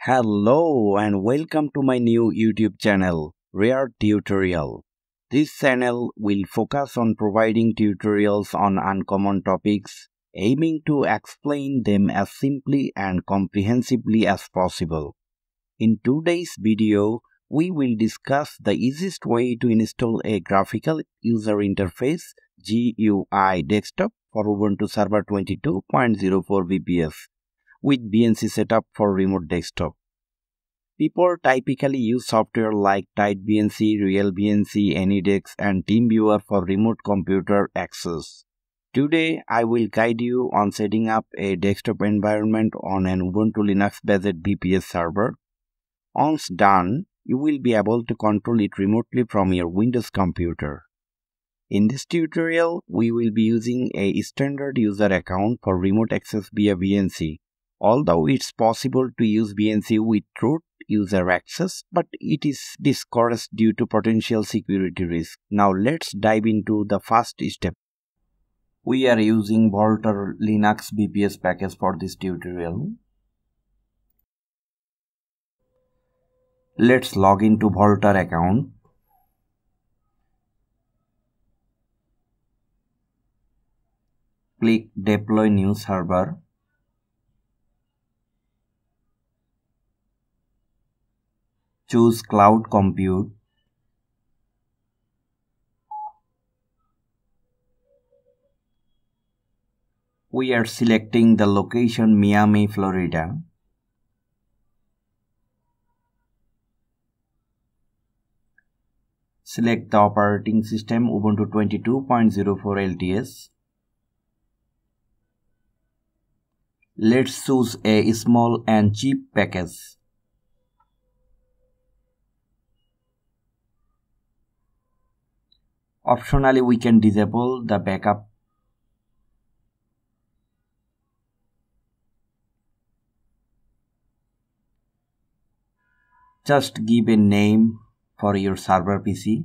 Hello and welcome to my new YouTube channel, Rare Tutorial. This channel will focus on providing tutorials on uncommon topics, aiming to explain them as simply and comprehensively as possible. In today's video, we will discuss the easiest way to install a graphical user interface GUI desktop for Ubuntu Server 22.04 VPS with VNC setup for remote desktop. People typically use software like TidyVNC, RealVNC, AnyDesk, and TeamViewer for remote computer access. Today, I will guide you on setting up a desktop environment on an Ubuntu Linux-based VPS server. Once done, you will be able to control it remotely from your Windows computer. In this tutorial, we will be using a standard user account for remote access via VNC. Although it's possible to use VNC with root user access, but it is discouraged due to potential security risk. Now let's dive into the first step. We are using Volter Linux VPS package for this tutorial. Let's log into Volter account. Click Deploy New Server. Choose Cloud Compute. We are selecting the location Miami, Florida. Select the operating system Ubuntu 22.04 LTS. Let's choose a small and cheap package. Optionally, we can disable the backup. Just give a name for your server PC.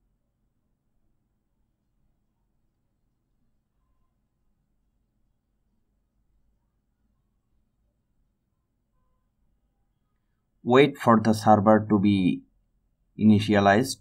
Wait for the server to be initialized.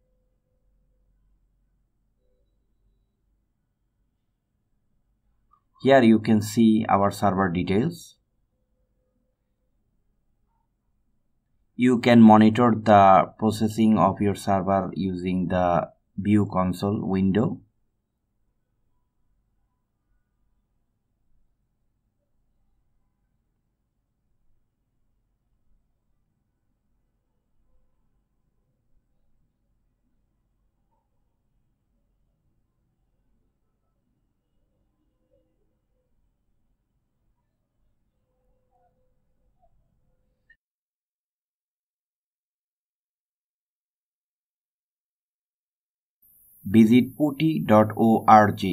Here you can see our server details. You can monitor the processing of your server using the View Console window. Visit putty.org.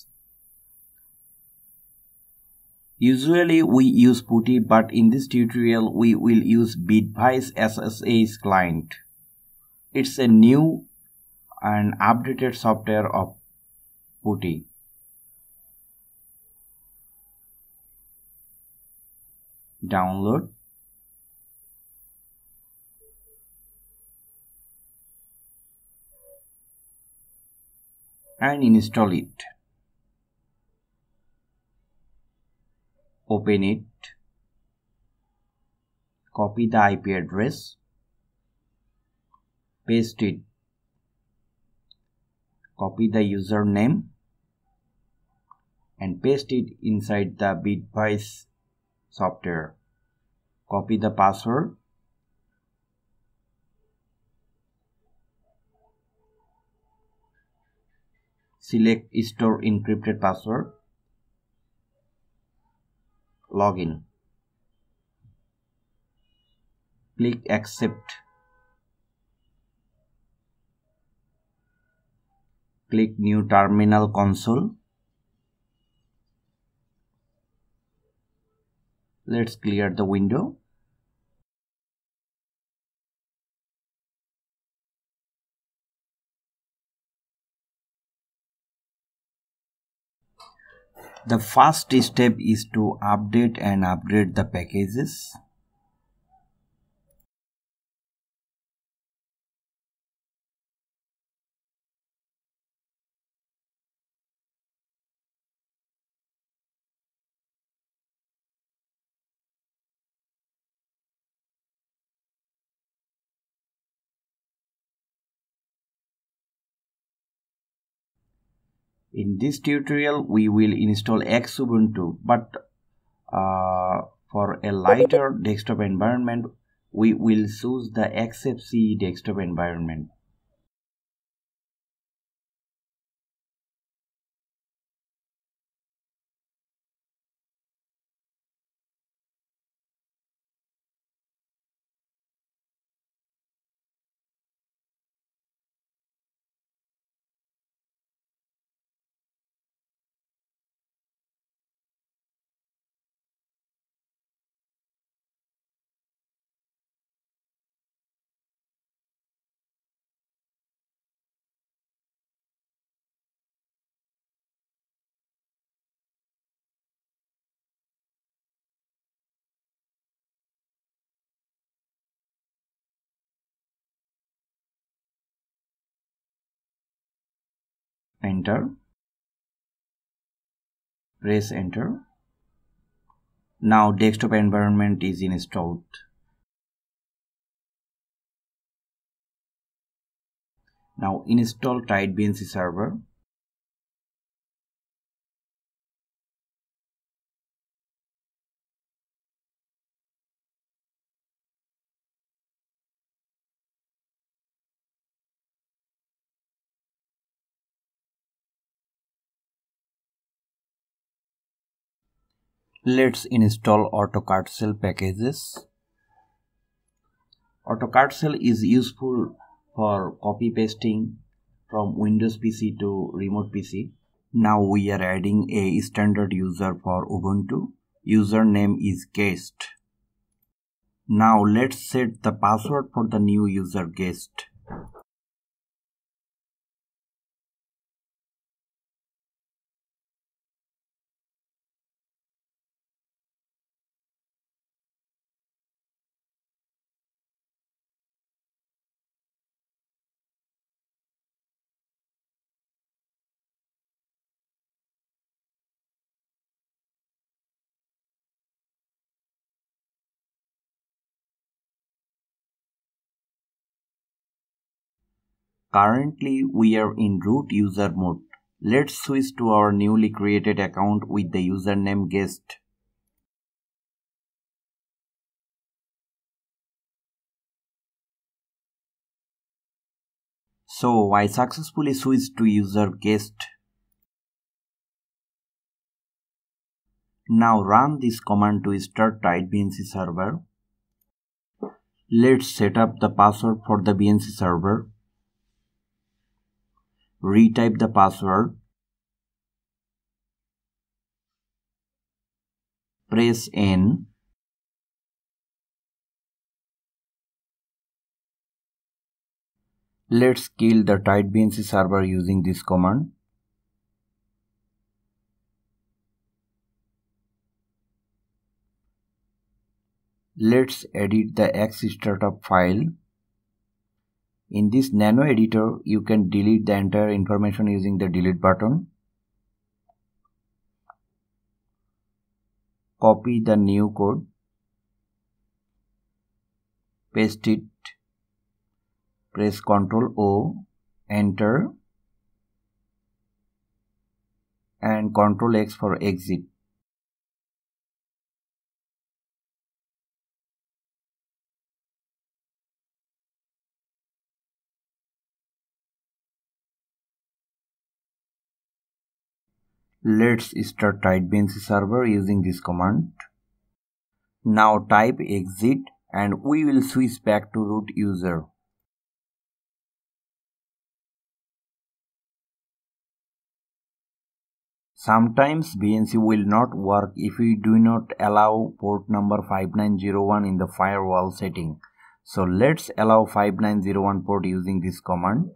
Usually we use putty, but in this tutorial we will use Bitwise SSH Client. It's a new and updated software of putty. Download. And install it. Open it. Copy the IP address. Paste it. Copy the username and paste it inside the Bitwise software. Copy the password. Select Store Encrypted Password. Login. Click Accept. Click New Terminal Console. Let's clear the window. The first step is to update and upgrade the packages. In this tutorial, we will install Xubuntu, but for a lighter desktop environment, we will choose the XFCE desktop environment. Enter. Press enter. Now desktop environment is installed. Now install VNC Server. Let's install autocutsel packages. Autocutsel is useful for copy pasting from Windows PC to remote PC. Now we are adding a standard user for Ubuntu. Username is guest. Now let's set the password for the new user guest. Currently we are in root user mode. Let's switch to our newly created account with the username guest. So I successfully switched to user guest. Now run this command to start VNC server. Let's set up the password for the VNC server. Retype the password. Press N. Let's kill the VNC server using this command. Let's edit the xstartup file. In this Nano Editor, you can delete the entire information using the delete button. Copy the new code. Paste it. Press Ctrl O, enter, and Ctrl X for exit. Let's start VNC server using this command. Now type exit and we will switch back to root user. Sometimes VNC will not work if we do not allow port number 5901 in the firewall setting. So let's allow 5901 port using this command.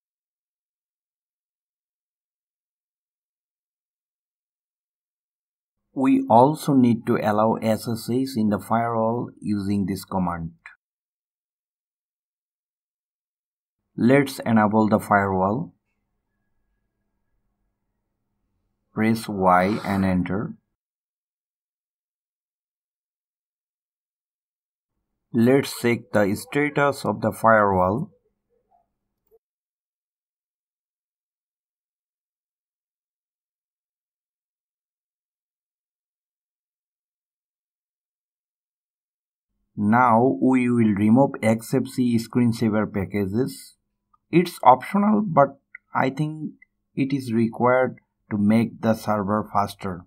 We also need to allow SSH in the firewall using this command. Let's enable the firewall. Press Y and enter. Let's check the status of the firewall. Now we will remove XFC screensaver packages. It's optional, but I think it is required to make the server faster.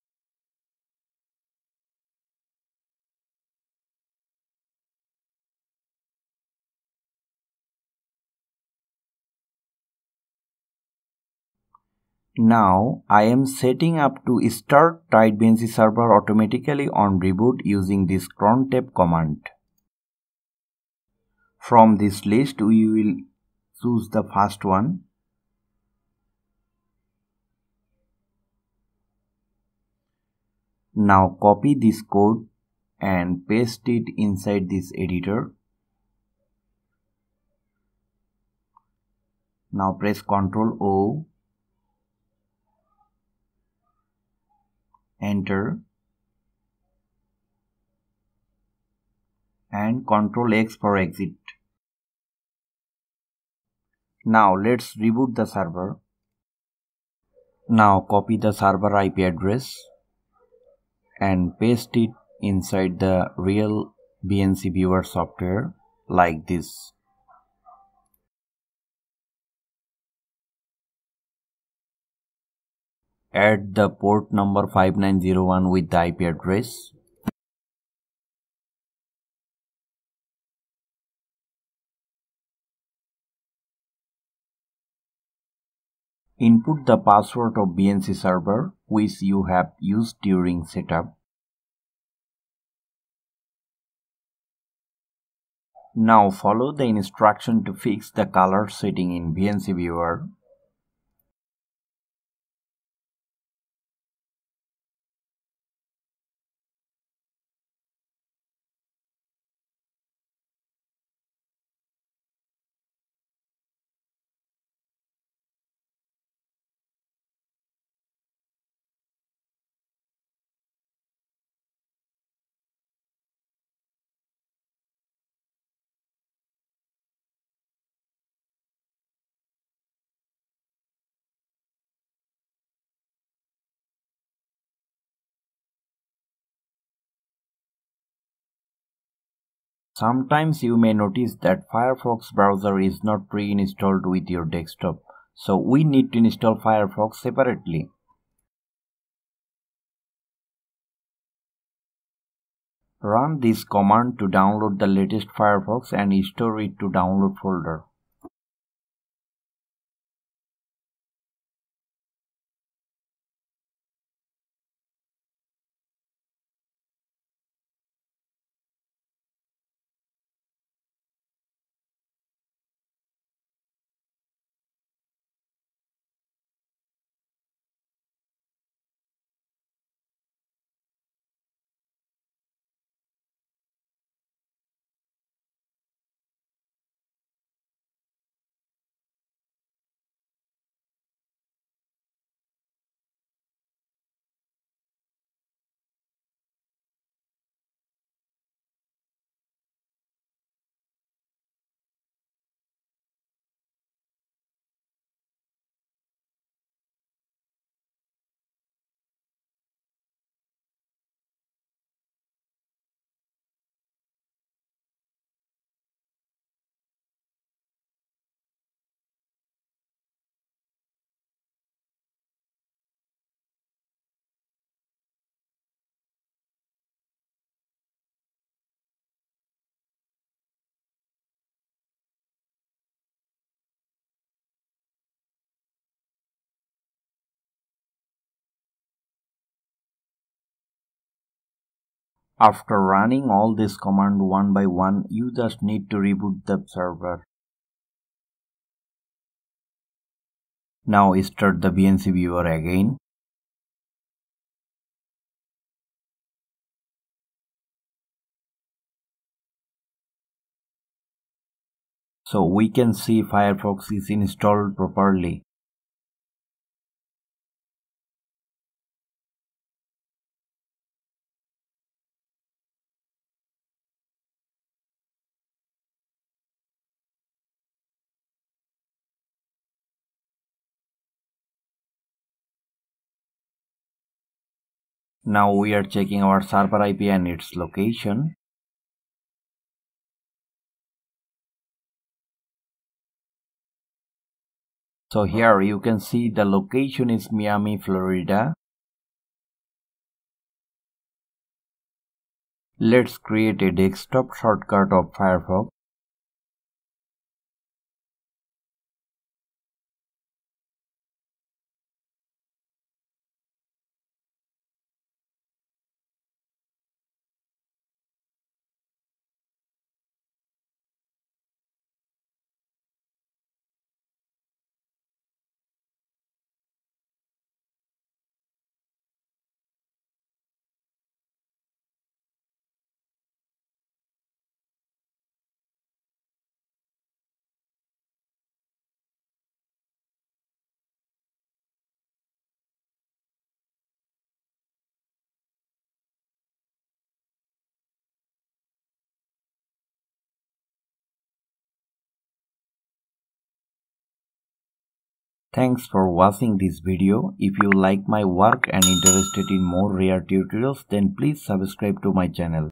Now I am setting up to start VNC server automatically on reboot using this cron tab command. From this list we will choose the first one. Now copy this code and paste it inside this editor. Now press Ctrl O, enter, and Ctrl X for exit. Now let's reboot the server. Now copy the server IP address and paste it inside the real VNC viewer software like this. Add the port number 5901 with the IP address. Input the password of VNC server which you have used during setup. Now follow the instruction to fix the color setting in VNC viewer. Sometimes you may notice that Firefox browser is not pre-installed with your desktop, so we need to install Firefox separately. Run this command to download the latest Firefox and store it to download folder. After running all this command one by one, you just need to reboot the server. Now start the VNC viewer again. So we can see Firefox is installed properly. Now we are checking our server IP and its location. So here you can see the location is Miami, Florida. Let's create a desktop shortcut of Firefox. Thanks for watching this video. If you like my work and interested in more rare tutorials, then please subscribe to my channel.